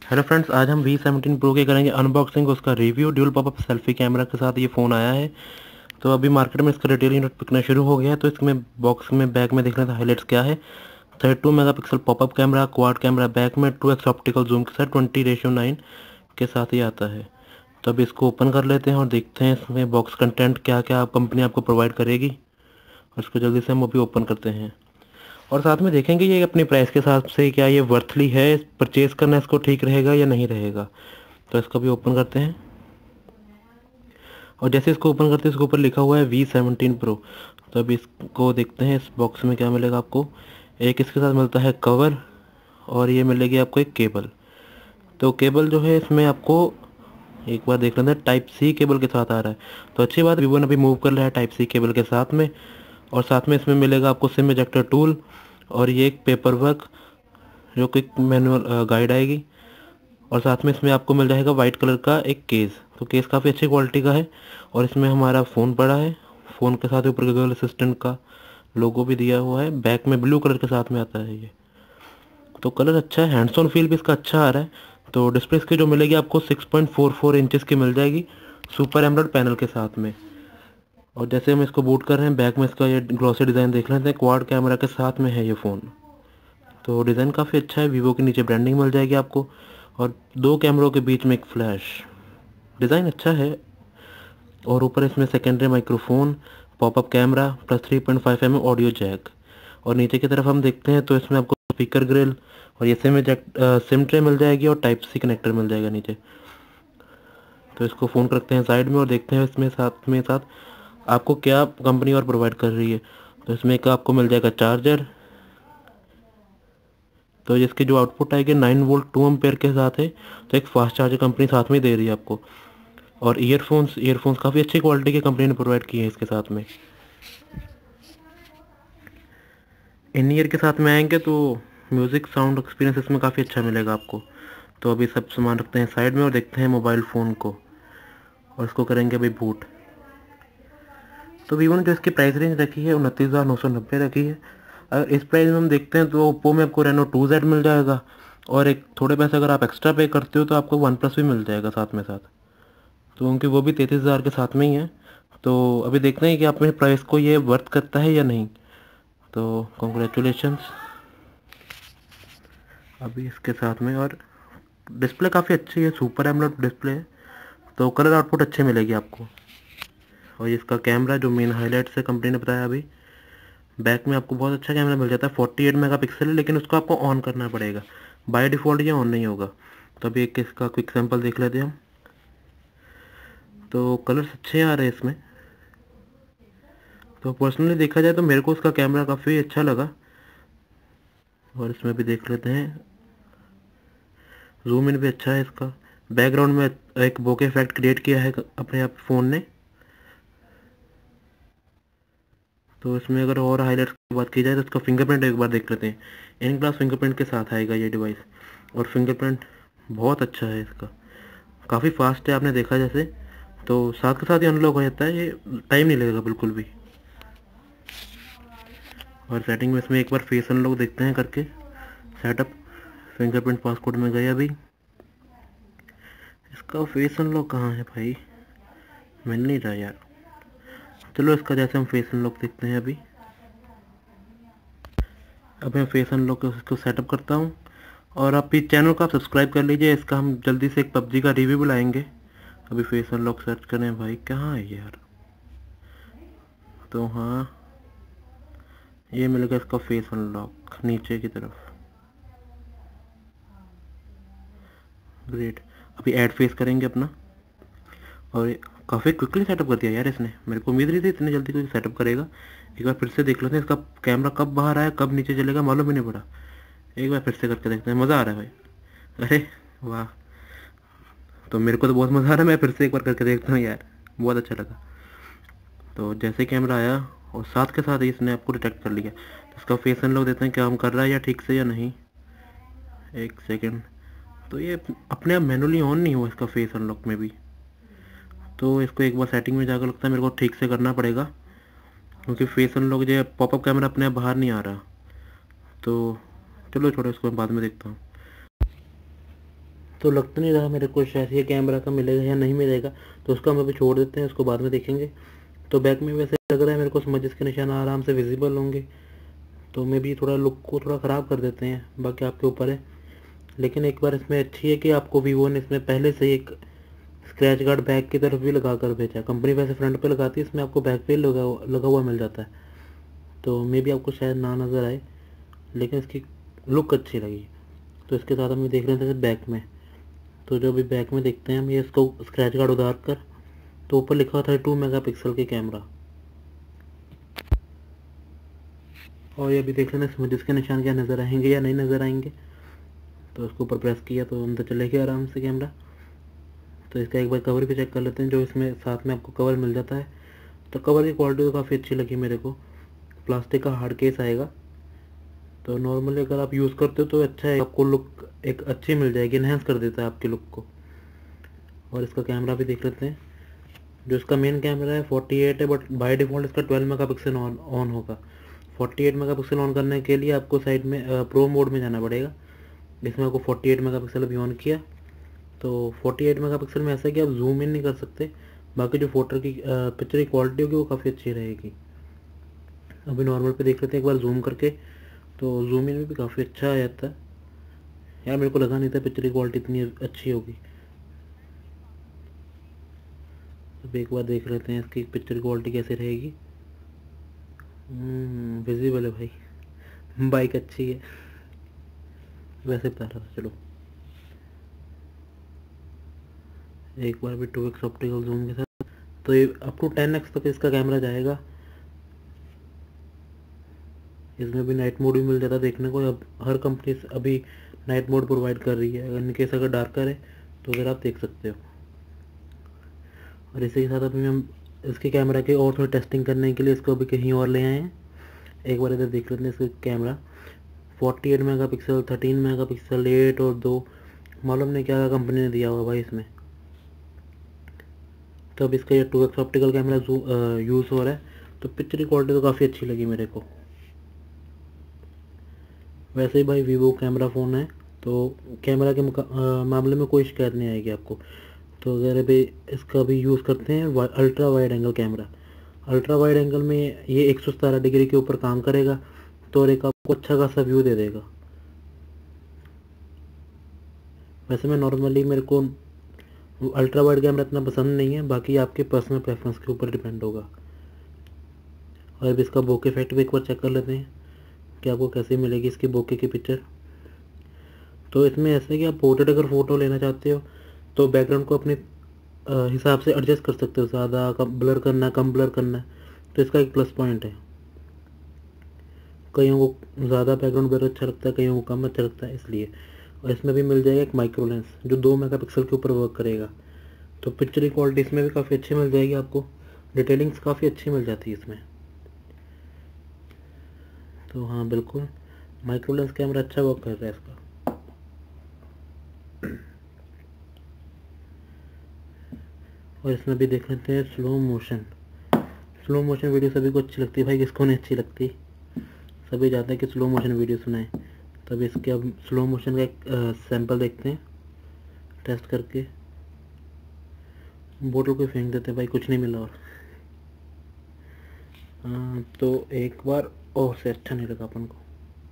Hello friends, आज हम V17 Pro के करेंगे अनबॉक्सिंग, उसका review. Dual popup selfie camera के साथ ये फ़ोन आया है। तो अभी मार्केट में इसका रिटेल यूनिट बिकना शुरू हो गया है। तो इसमें बॉक्स में बैक में देखना था हाईलाइट्स क्या है। 32 megapixel popup camera, quad camera back में, 2x ऑप्टिकल जूम के साथ 20:9 के साथ ही आता है। तो अभी इसको ओपन कर लेते हैं और देखते हैं इसमें बॉक्स कंटेंट क्या क्या कंपनी आपको प्रोवाइड करेगी। और इसको जल्दी से हम अभी ओपन करते हैं और साथ में देखेंगे ये अपनी प्राइस के हिसाब से क्या ये वर्थली है, परचेज़ करना इसको ठीक रहेगा या नहीं रहेगा। तो इसको भी ओपन करते हैं और जैसे इसको ओपन करते हैं इसके ऊपर लिखा हुआ है V17 Pro। तो अभी इसको देखते हैं इस बॉक्स में क्या मिलेगा आपको। एक इसके साथ मिलता है कवर और ये मिलेगी आपको एक केबल। तो केबल जो है इसमें आपको एक बार देख लेते हैं, टाइप सी केबल के साथ आ रहा है। तो अच्छी बात, वीवो ने अभी मूव कर लिया है टाइप सी केबल के साथ में। और साथ में इसमें मिलेगा आपको सिम इजेक्टर टूल और ये एक पेपर वर्क जो कि मैनुअल गाइड आएगी। और साथ में इसमें आपको मिल जाएगा वाइट कलर का एक केस। तो केस काफ़ी अच्छी क्वालिटी का है और इसमें हमारा फ़ोन पड़ा है। फ़ोन के साथ ऊपर गूगल असिस्टेंट का लोगो भी दिया हुआ है। बैक में ब्लू कलर के साथ में आता है ये। तो कलर अच्छा है, हैंड्स ऑन फील भी इसका अच्छा आ रहा है। तो डिस्प्ले इसकी जो मिलेगी आपको 6.44 इंचेस की मिल जाएगी सुपर एमोलेड पैनल के साथ में। और जैसे हम इसको बूट कर रहे हैं, बैक में इसका ये ग्लॉसी डिज़ाइन देख लेते हैं। क्वाड कैमरा के साथ में है ये फ़ोन। तो डिज़ाइन काफ़ी अच्छा है। वीवो के नीचे ब्रांडिंग मिल जाएगी आपको और दो कैमरों के बीच में एक फ्लैश। डिज़ाइन अच्छा है। और ऊपर इसमें secondary microphone, popup camera plus 3.5 mm audio jack. और नीचे की तरफ हम देखते हैं तो इसमें आपको स्पीकर ग्रिल और ये सिम ट्रे मिल जाएगी और टाइप सी कनेक्टर मिल जाएगा नीचे। तो इसको फ़ोन रखते हैं साइड में और देखते हैं इसमें साथ आपको क्या कंपनी और प्रोवाइड कर रही है। तो इसमें एक आपको मिल जाएगा चार्जर। तो इसकी जो आउटपुट आएगी 9 वोल्ट 2 एम्पेयर के साथ है। तो एक फास्ट चार्जर कंपनी साथ में दे रही है आपको। और ईयरफोन्स काफ़ी अच्छी क्वालिटी की कंपनी ने प्रोवाइड की है इसके साथ में। इन ईयर के साथ में आएंगे तो म्यूज़िक साउंड एक्सपीरियंस इसमें काफ़ी अच्छा मिलेगा आपको। तो अभी सब सामान रखते हैं साइड में और देखते हैं मोबाइल फ़ोन को और इसको करेंगे अभी बूट। तो वीवो ने जो इसकी प्राइस रेंज रखी है 29,990 रखी है। अगर इस प्राइस में हम देखते हैं तो ओप्पो में आपको रेनो 2Z मिल जाएगा और एक थोड़े पैसे अगर आप एक्स्ट्रा पे करते हो तो आपको वन प्लस भी मिल जाएगा साथ में साथ। तो उनकी वो भी 33,000 के साथ में ही है। तो अभी देखते हैं कि आप मेरे प्राइस को ये वर्थ करता है या नहीं। तो कॉन्ग्रेचुलेशंस अभी इसके साथ में। और डिस्प्ले काफ़ी अच्छी है, सुपर एमोलेड डिस्प्ले है। तो कलर आउटपुट अच्छे मिलेगी आपको। और इसका कैमरा जो मेन हाईलाइट से कंपनी ने बताया, अभी बैक में आपको बहुत अच्छा कैमरा मिल जाता है। 48 मेगापिक्सल है, लेकिन उसको आपको ऑन करना पड़ेगा। बाय डिफ़ॉल्ट ये ऑन नहीं होगा। तो अभी एक इसका क्विक सैंपल देख लेते हैं हम। तो कलर्स अच्छे आ रहे हैं इसमें। तो पर्सनली देखा जाए तो मेरे को उसका कैमरा काफ़ी अच्छा लगा। और इसमें भी देख लेते हैं, जूम इन भी अच्छा है इसका। बैकग्राउंड में एक बोके इफेक्ट क्रिएट किया है अपने आप फ़ोन ने। तो इसमें अगर और हाईलाइट्स की बात की जाए तो इसका फिंगरप्रिंट एक बार देख लेते हैं। इन ग्लास फिंगरप्रिंट के साथ आएगा ये डिवाइस। और फिंगरप्रिंट बहुत अच्छा है इसका, काफ़ी फास्ट है आपने देखा जैसे। तो साथ के साथ ही अनलॉक हो जाता है, ये टाइम नहीं लगेगा बिल्कुल भी। और सेटिंग में इसमें एक बार फेस अनलॉक देखते हैं करके। सेटअप फिंगरप्रिंट पासकोड में गए अभी। इसका फेस अनलॉक कहाँ है भाई, मिल नहीं रहा यार। चलो इसका जैसे हम फेस अनलॉक देखते हैं अभी। अब मैं फेस अनलॉक इसको सेटअप करता हूँ। और आप इस चैनल को आप सब्सक्राइब कर लीजिए, इसका हम जल्दी से एक पबजी का रिव्यू भी लाएंगे। अभी फेस अनलॉक सर्च करें भाई, कहाँ है यार। तो हाँ, ये मिलेगा इसका फेस अनलॉक नीचे की तरफ। ग्रेट। अभी ऐड फेस करेंगे अपना। और काफ़ी क्विकली सेटअप कर दिया यार इसने, मेरे को उम्मीद नहीं थी इतनी जल्दी कोई सेटअप करेगा। एक बार फिर से देख लेते हैं इसका कैमरा कब बाहर आया कब नीचे चलेगा मालूम ही नहीं पड़ा। एक बार फिर से करके देखते हैं, मज़ा आ रहा है भाई। अरे वाह, तो मेरे को तो बहुत मज़ा आ रहा है। मैं फिर से एक बार करके देखता हूँ यार, बहुत अच्छा लगा। तो जैसे कैमरा आया और साथ के साथ ही इसने आपको डिटेक्ट कर लिया। तो इसका फेस अनलॉक देते हैं, क्या हम कर रहा है या ठीक से या नहीं। एक सेकेंड। तो ये अपने आप मैनुअली ऑन नहीं हुआ इसका फेस अनलॉक में भी। तो इसको एक बार सेटिंग में जाकर लगता है मेरे को ठीक से करना पड़ेगा, क्योंकि फेस अनलॉक जो पॉपअप कैमरा अपने आप बाहर नहीं आ रहा। तो चलो छोड़ो, इसको मैं बाद में देखता हूँ। तो लग तो नहीं रहा मेरे को शायद ये कैमरा का मिलेगा या नहीं मिलेगा, तो उसको हम अभी छोड़ देते हैं, उसको बाद में देखेंगे। तो बैक में वैसे लग रहा है मेरे को स्मजेस के निशान आराम से विजिबल होंगे, तो मे भी थोड़ा लुक को थोड़ा ख़राब कर देते हैं, बाकी आपके ऊपर है। लेकिन एक बार इसमें अच्छी है कि आपको वीवो ने इसमें पहले से एक स्क्रैच गार्ड बैक की तरफ भी लगा कर भेजा। कंपनी वैसे फ्रंट पे लगाती है, इसमें आपको बैक पे लगा हुआ मिल जाता है, तो मे भी आपको शायद ना नज़र आए, लेकिन इसकी लुक अच्छी लगी। तो इसके साथ हम देख रहे थे बैक में, तो जो भी बैक में देखते हैं हम ये इसको स्क्रैच गार्ड उतार कर, तो ऊपर लिखा था 2 मेगापिक्सल के कैमरा। और ये भी देख लेना इसमें जिसके निशान क्या नज़र आएंगे या नहीं नज़र आएंगे। तो उसको ऊपर प्रेस किया तो अंदर चले गया आराम से कैमरा। तो इसका एक बार कवर भी चेक कर लेते हैं, जो इसमें साथ में आपको कवर मिल जाता है। तो कवर की क्वालिटी तो काफ़ी अच्छी लगी मेरे को, प्लास्टिक का हार्ड केस आएगा। तो नॉर्मली अगर आप यूज़ करते हो तो अच्छा है, आपको लुक एक अच्छी मिल जाएगी, इन्हेंस कर देता है आपके लुक को। और इसका कैमरा भी देख लेते हैं। जो इसका मेन कैमरा है 48 है, बट बाय डिफ़ॉल्ट इसका 12 मेगापिक्सल ऑन होगा। 48 मेगापिक्सल ऑन करने के लिए आपको साइड में प्रो मोड में जाना पड़ेगा। इसमें आपको 48 मेगापिक्सल अभी ऑन किया, तो 48 मेगापिक्सल में ऐसा है कि आप जूम इन नहीं कर सकते, बाकी जो फोटो की पिक्चर की क्वालिटी होगी वो काफ़ी अच्छी रहेगी। अभी नॉर्मल पे देख लेते हैं एक बार जूम करके, तो जूम इन में भी काफ़ी अच्छा आ जाता है। यार मेरे को लगा नहीं था पिक्चर की क्वालिटी इतनी अच्छी होगी। अब एक बार देख लेते हैं इसकी पिक्चर की क्वालिटी कैसे रहेगी। विजिबल है भाई, बाइक अच्छी है, वैसे बता रहा था। चलो एक बार भी 2x ऑप्टिकल जूम के साथ, तो ये अप टू 10x तक इसका कैमरा जाएगा। इसमें भी नाइट मोड भी मिल जाता है देखने को। अब हर कंपनी अभी नाइट मोड प्रोवाइड कर रही है, इन केस अगर डार्कर है तो अगर आप देख सकते हो। और इसी के साथ अभी हम इसके कैमरा के और थोड़ी टेस्टिंग करने के लिए इसको अभी कहीं और ले आए हैं। एक बार इधर देख लेते हैं इसका कैमरा। 48 मेगापिक्सल, 13 मेगापिक्सल, 8 और 2, मालूम नहीं क्या कंपनी ने दिया हुआ भाई इसमें। तो अब इसका ये 2x ऑप्टिकल कैमरा यूज़ हो रहा है, तो पिक्चर की क्वालिटी तो काफ़ी अच्छी लगी मेरे को। वैसे ही भाई वीवो कैमरा फ़ोन है, तो कैमरा के मामले में कोई शिकायत नहीं आएगी आपको। तो अगर अभी इसका भी यूज़ करते हैं ultra wide angle camera. Ultra wide angle में ये 117 डिग्री के ऊपर काम करेगा, तो और एक आपको अच्छा खासा व्यू दे देगा। वैसे मैं नॉर्मली मेरे को अल्ट्रा वाइड कैमरा इतना पसंद नहीं है, बाकी आपके पर्सनल प्रेफरेंस के ऊपर डिपेंड होगा। और अब इसका बोके इफेक्ट भी एक बार चेक कर लेते हैं कि आपको कैसे मिलेगी इसकी बोके की पिक्चर। तो इसमें ऐसा है कि आप पोर्ट्रेट अगर फ़ोटो लेना चाहते हो तो बैकग्राउंड को अपने हिसाब से एडजस्ट कर सकते हो, ज़्यादा कम ब्लर करना, कम ब्लर करना, तो इसका एक प्लस पॉइंट है। कईयों को ज़्यादा बैकग्राउंड ब्लर अच्छा लगता है, कईयों को कम अच्छा लगता है, इसलिए। और इसमें भी मिल जाएगा एक माइक्रो लेंस जो 2 मेगापिक्सल के ऊपर वर्क करेगा, तो पिक्चर की क्वालिटी इसमें भी काफ़ी अच्छी मिल जाएगी आपको, डिटेलिंग्स काफ़ी अच्छी मिल जाती है इसमें। तो हाँ बिल्कुल माइक्रो लेंस कैमरा अच्छा वर्क कर रहा है इसका। और इसमें भी देख लेते हैं slow motion. Slow motion video सभी को अच्छी लगती है भाई, किसको नहीं अच्छी लगती, सभी चाहते हैं कि स्लो मोशन वीडियो सुनाएं। तब इसके अब स्लो मोशन का एक सैंपल देखते हैं टेस्ट करके। बोतल को फेंक देते हैं भाई, कुछ नहीं मिला। और तो एक बार और से अच्छा नहीं लगा अपन को।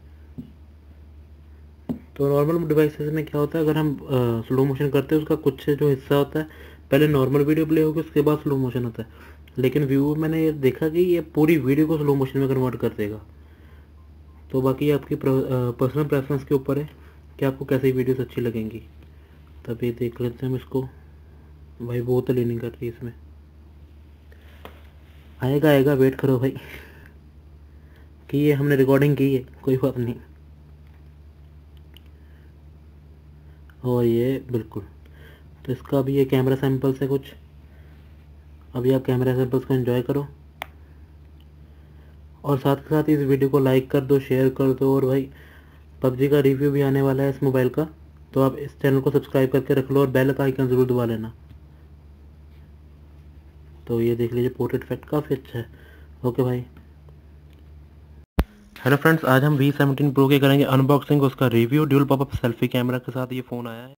तो नॉर्मल डिवाइसेस में क्या होता है, अगर हम स्लो मोशन करते हैं उसका कुछ जो हिस्सा होता है पहले नॉर्मल वीडियो प्ले होगी, उसके बाद स्लो मोशन होता है। लेकिन व्यू मैंने ये देखा कि ये पूरी वीडियो को स्लो मोशन में कन्वर्ट कर देगा। तो बाकी आपकी पर्सनल प्रेफरेंस के ऊपर है कि आपको कैसी वीडियोस अच्छी लगेंगी। तब ये देख लेते हैं हम इसको। भाई बहुत लीनिंग कर रही है इसमें, आएगा आएगा, वेट करो भाई कि ये हमने रिकॉर्डिंग की है, कोई बात नहीं। और ये बिल्कुल, तो इसका भी ये कैमरा सैंपल्स है कुछ। अभी आप कैमरा सैंपल्स को एंजॉय करो और साथ के साथ इस वीडियो को लाइक कर दो, शेयर कर दो। और भाई पबजी का रिव्यू भी आने वाला है इस मोबाइल का, तो आप इस चैनल को सब्सक्राइब करके रख लो और बेल का आइकन ज़रूर दबा लेना। तो ये देख लीजिए पोर्ट्रेट इफेक्ट काफ़ी अच्छा है। ओके भाई। हेलो फ्रेंड्स, आज हम V17 Pro के करेंगे अनबॉक्सिंग, उसका review. Dual popup selfie camera के साथ ये फ़ोन आया है।